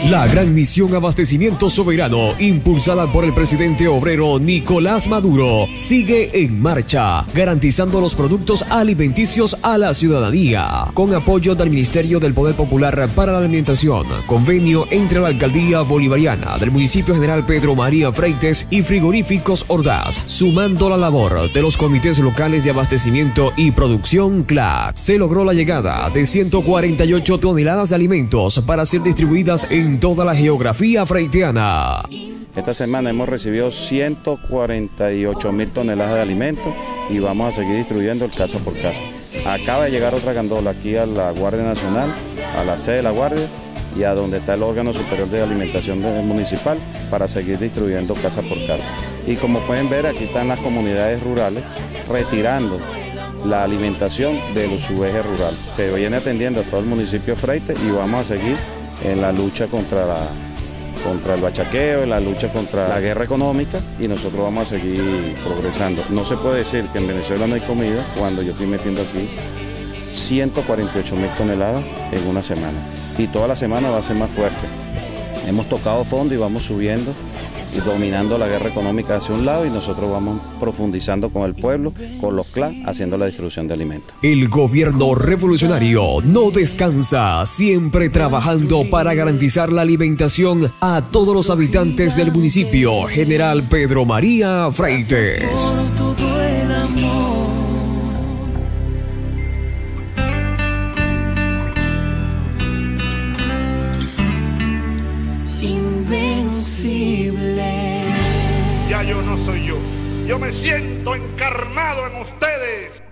La gran misión Abastecimiento Soberano, impulsada por el presidente obrero Nicolás Maduro, sigue en marcha, garantizando los productos alimenticios a la ciudadanía. Con apoyo del Ministerio del Poder Popular para la Alimentación, convenio entre la Alcaldía Bolivariana del Municipio General Pedro María Freites y Frigoríficos Ordaz, sumando la labor de los comités locales de abastecimiento y producción CLAC, se logró la llegada de 148 toneladas de alimentos para ser distribuidas en toda la geografía freitiana. Esta semana hemos recibido 148.000 toneladas de alimentos y vamos a seguir distribuyendo el casa por casa. Acaba de llegar otra gandola aquí a la Guardia Nacional, a la sede de la Guardia y a donde está el órgano superior de alimentación municipal para seguir distribuyendo casa por casa. Y como pueden ver, aquí están las comunidades rurales retirando la alimentación de su eje rural. Se viene atendiendo a todo el municipio de Freites y vamos a seguir en la lucha contra el bachaqueo, en la lucha contra la guerra económica y nosotros vamos a seguir progresando. No se puede decir que en Venezuela no hay comida cuando yo estoy metiendo aquí 148.000 toneladas en una semana y toda la semana va a ser más fuerte. Hemos tocado fondo y vamos subiendo y dominando la guerra económica hacia un lado y nosotros vamos profundizando con el pueblo, con los CLAC, haciendo la distribución de alimentos. El gobierno revolucionario no descansa, siempre trabajando para garantizar la alimentación a todos los habitantes del municipio General Pedro María Freites. Ya yo no soy yo me siento encarnado en ustedes.